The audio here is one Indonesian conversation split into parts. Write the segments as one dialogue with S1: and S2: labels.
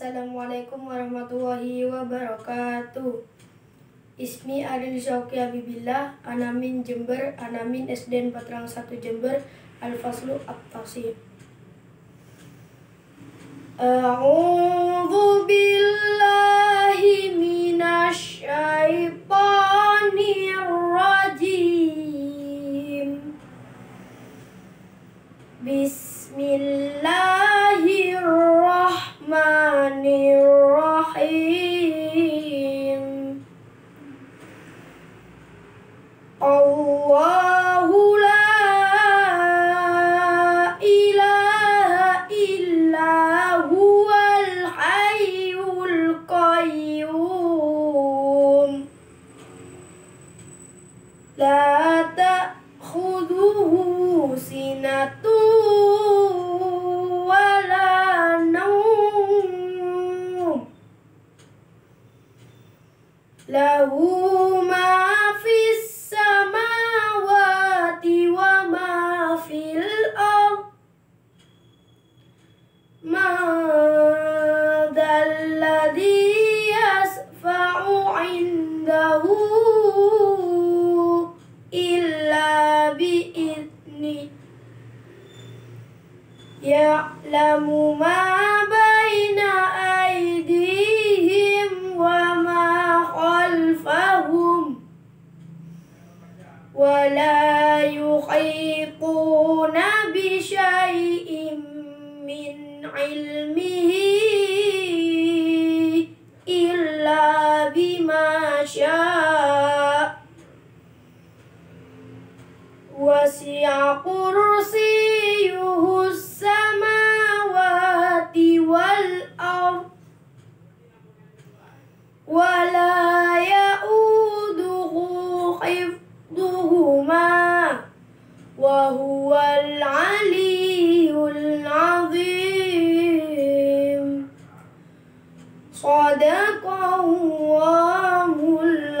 S1: Assalamualaikum warahmatullahi wabarakatuh. Ismi Adil Syauqi Habibillah, Anamin Jember, Anamin SD 4 Jember, Al-Faslu At-Tasir. A'udzu billahi minasy syaithanir rajim. Bismillahirrahmanirrahim. Allahu la ilaha illa huwal hayyul qayyum. La ta'khudhuhu sinatun wa la nawm. Lahu ma fis samawati wa ma fil ard. Man dzalladzi yasfa'u 'indahu illa bi'idznihi. Ya'lamu ma baina aydihim wa ma khalfahum wa la yuhituna bi syai'in min ilmihi illa bima syaa. Wasi'a kursiyyuhu samawati wal ard wa la ya'uduhu hifdhuhuma wa huwal 'aliyyul 'azim. Shadaqallahul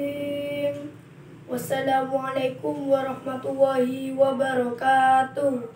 S1: 'azim. Wassalamualaikum warahmatullahi wabarakatuh.